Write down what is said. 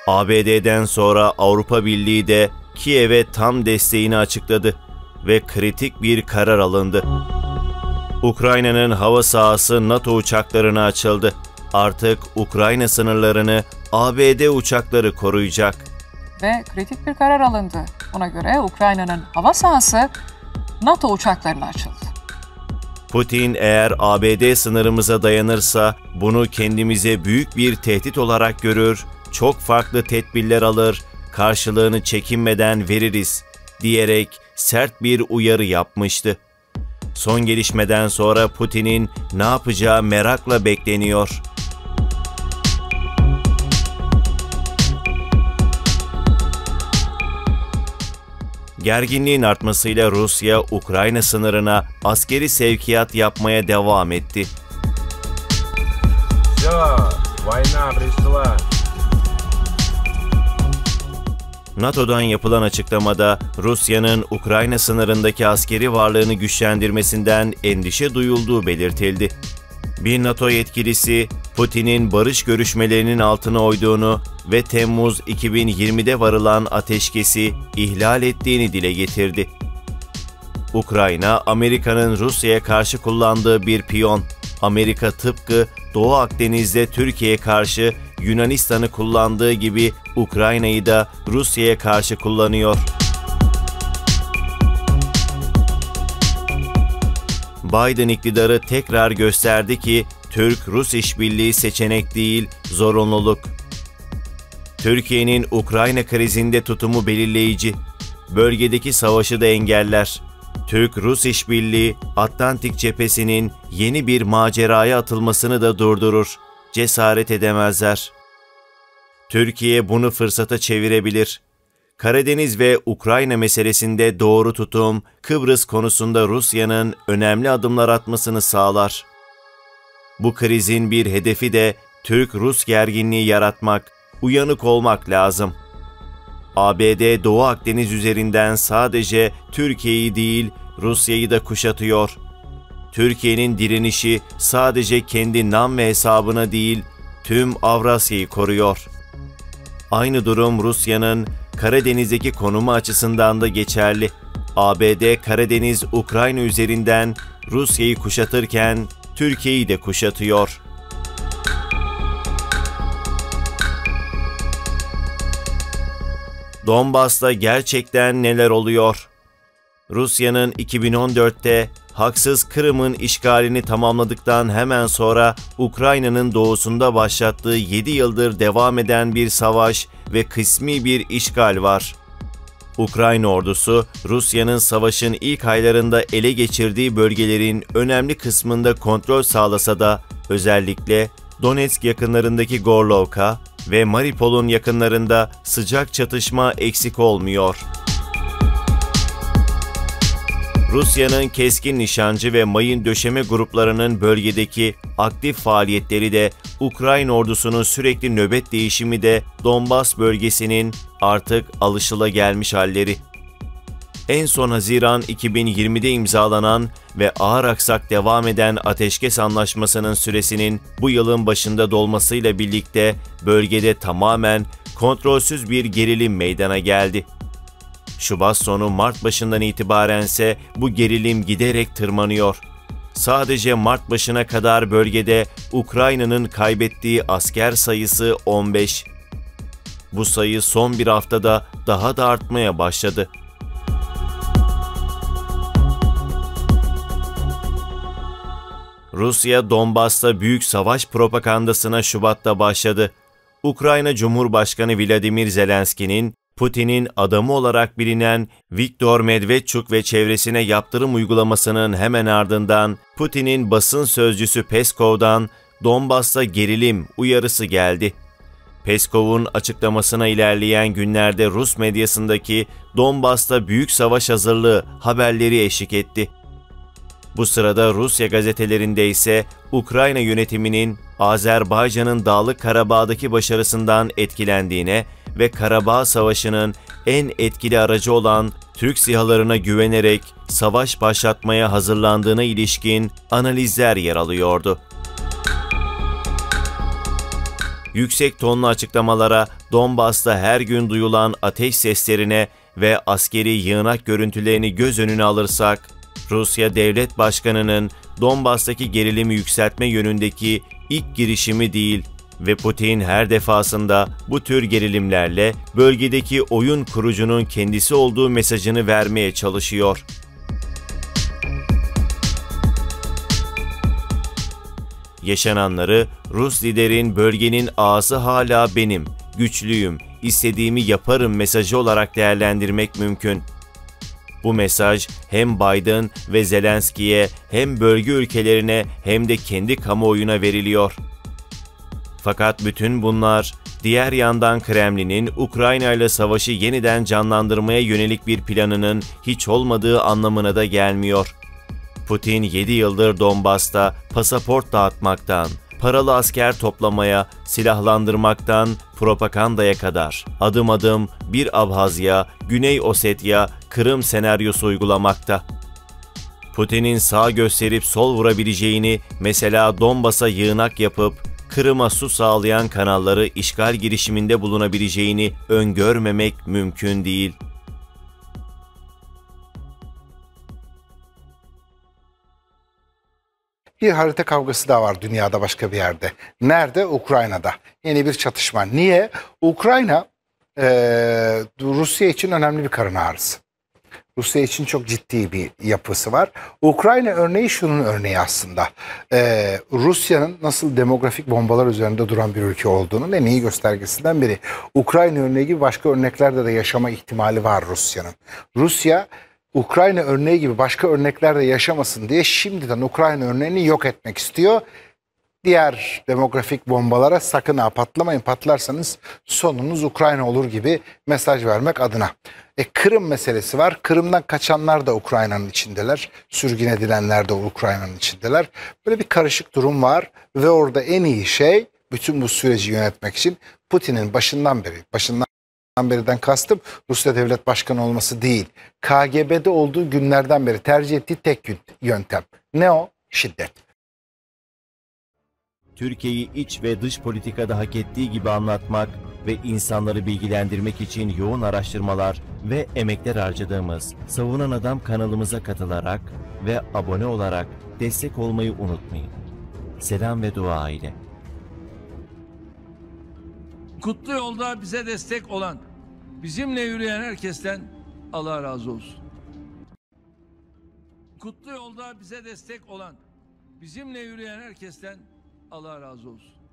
ABD'den sonra Avrupa Birliği de Kiev'e tam desteğini açıkladı ve kritik bir karar alındı. Ukrayna'nın hava sahası NATO uçaklarına açıldı. Artık Ukrayna sınırlarını ABD uçakları koruyacak. Ve kritik bir karar alındı. Buna göre Ukrayna'nın hava sahası NATO uçaklarına açıldı. Putin eğer ABD sınırımıza dayanırsa bunu kendimize büyük bir tehdit olarak görür, çok farklı tedbirler alır, karşılığını çekinmeden veririz diyerek sert bir uyarı yapmıştı. Son gelişmeden sonra Putin'in ne yapacağı merakla bekleniyor. Gerginliğin artmasıyla Rusya, Ukrayna sınırına askeri sevkiyat yapmaya devam etti. NATO'dan yapılan açıklamada Rusya'nın Ukrayna sınırındaki askeri varlığını güçlendirmesinden endişe duyulduğu belirtildi. Bir NATO yetkilisi, Putin'in barış görüşmelerinin altına oyduğunu ve Temmuz 2020'de varılan ateşkesi ihlal ettiğini dile getirdi. Ukrayna, Amerika'nın Rusya'ya karşı kullandığı bir piyon. Amerika tıpkı Doğu Akdeniz'de Türkiye'ye karşı Yunanistan'ı kullandığı gibi Ukrayna'yı da Rusya'ya karşı kullanıyor. Biden iktidarı tekrar gösterdi ki Türk-Rus işbirliği seçenek değil, zorunluluk. Türkiye'nin Ukrayna krizinde tutumu belirleyici. Bölgedeki savaşı da engeller. Türk-Rus işbirliği Atlantik cephesinin yeni bir maceraya atılmasını da durdurur. Cesaret edemezler. Türkiye bunu fırsata çevirebilir. Karadeniz ve Ukrayna meselesinde doğru tutum, Kıbrıs konusunda Rusya'nın önemli adımlar atmasını sağlar. Bu krizin bir hedefi de Türk-Rus gerginliği yaratmak, uyanık olmak lazım. ABD Doğu Akdeniz üzerinden sadece Türkiye'yi değil, Rusya'yı da kuşatıyor. Türkiye'nin direnişi sadece kendi nam ve hesabına değil, tüm Avrasya'yı koruyor. Aynı durum Rusya'nın Karadeniz'deki konumu açısından da geçerli. ABD Karadeniz, Ukrayna üzerinden Rusya'yı kuşatırken Türkiye'yi de kuşatıyor. Donbas'ta gerçekten neler oluyor? Rusya'nın 2014'te haksız Kırım'ın işgalini tamamladıktan hemen sonra Ukrayna'nın doğusunda başlattığı 7 yıldır devam eden bir savaş ve kısmi bir işgal var. Ukrayna ordusu, Rusya'nın savaşın ilk aylarında ele geçirdiği bölgelerin önemli kısmında kontrol sağlasa da özellikle Donetsk yakınlarındaki Gorlovka ve Mariupol'un yakınlarında sıcak çatışma eksik olmuyor. Rusya'nın keskin nişancı ve mayın döşeme gruplarının bölgedeki aktif faaliyetleri de Ukrayna ordusunun sürekli nöbet değişimi de Donbas bölgesinin artık alışılagelmiş halleri. En son Haziran 2020'de imzalanan ve ağır aksak devam eden ateşkes anlaşmasının süresinin bu yılın başında dolmasıyla birlikte bölgede tamamen kontrolsüz bir gerilim meydana geldi. Şubat sonu Mart başından itibarense bu gerilim giderek tırmanıyor. Sadece Mart başına kadar bölgede Ukrayna'nın kaybettiği asker sayısı 15. Bu sayı son bir haftada daha da artmaya başladı. Rusya, Donbas'ta büyük savaş propagandasına Şubat'ta başladı. Ukrayna Cumhurbaşkanı Vladimir Zelenski'nin, Putin'in adamı olarak bilinen Viktor Medvedchuk ve çevresine yaptırım uygulamasının hemen ardından Putin'in basın sözcüsü Peskov'dan Donbas'ta gerilim uyarısı geldi. Peskov'un açıklamasına ilerleyen günlerde Rus medyasındaki Donbas'ta büyük savaş hazırlığı haberleri eşlik etti. Bu sırada Rusya gazetelerinde ise Ukrayna yönetiminin Azerbaycan'ın Dağlık Karabağ'daki başarısından etkilendiğine ve Karabağ Savaşı'nın en etkili aracı olan Türk SİHA'larına güvenerek savaş başlatmaya hazırlandığına ilişkin analizler yer alıyordu. Yüksek tonlu açıklamalara, Donbas'ta her gün duyulan ateş seslerine ve askeri yığınak görüntülerini göz önüne alırsak, Rusya Devlet Başkanı'nın Donbas'taki gerilimi yükseltme yönündeki ilk girişimi değil ve Putin her defasında bu tür gerilimlerle bölgedeki oyun kurucunun kendisi olduğu mesajını vermeye çalışıyor. Yaşananları Rus liderin bölgenin ağası hala benim, güçlüyüm, istediğimi yaparım mesajı olarak değerlendirmek mümkün. Bu mesaj hem Biden ve Zelenski'ye hem bölge ülkelerine hem de kendi kamuoyuna veriliyor. Fakat bütün bunlar diğer yandan Kremlin'in Ukrayna ile savaşı yeniden canlandırmaya yönelik bir planının hiç olmadığı anlamına da gelmiyor. Putin 7 yıldır Donbas'ta pasaport dağıtmaktan, paralı asker toplamaya, silahlandırmaktan propagandaya kadar adım adım bir Abhazya, Güney Osetya, Kırım senaryosu uygulamakta. Putin'in sağ gösterip sol vurabileceğini, mesela Donbas'a yığınak yapıp Kırım'a su sağlayan kanalları işgal girişiminde bulunabileceğini öngörmemek mümkün değil. Bir harita kavgası daha var dünyada başka bir yerde. Nerede? Ukrayna'da. Yeni bir çatışma. Niye? Ukrayna Rusya için önemli bir karın ağrısı. Rusya için çok ciddi bir yapısı var. Ukrayna örneği şunun örneği aslında. Rusya'nın nasıl demografik bombalar üzerinde duran bir ülke olduğunun en iyi göstergesinden biri. Ukrayna örneği gibi başka örneklerde de yaşama ihtimali var Rusya'nın. Rusya, Ukrayna örneği gibi başka örneklerde yaşamasın diye şimdiden Ukrayna örneğini yok etmek istiyor. Diğer demografik bombalara sakın ha patlamayın, patlarsanız sonunuz Ukrayna olur gibi mesaj vermek adına. Kırım meselesi var. Kırım'dan kaçanlar da Ukrayna'nın içindeler. Sürgün edilenler de Ukrayna'nın içindeler. Böyle bir karışık durum var ve orada en iyi şey bütün bu süreci yönetmek için Putin'in başından beriden kastım Rusya Devlet Başkanı olması değil. KGB'de olduğu günlerden beri tercih ettiği tek yöntem. Ne o? Şiddet. Türkiye'yi iç ve dış politikada hak ettiği gibi anlatmak ve insanları bilgilendirmek için yoğun araştırmalar ve emekler harcadığımız Savunan Adam kanalımıza katılarak ve abone olarak destek olmayı unutmayın. Selam ve dua ile. Kutlu yolda bize destek olan, bizimle yürüyen herkesten Allah razı olsun. Kutlu yolda bize destek olan, bizimle yürüyen herkesten Allah razı olsun.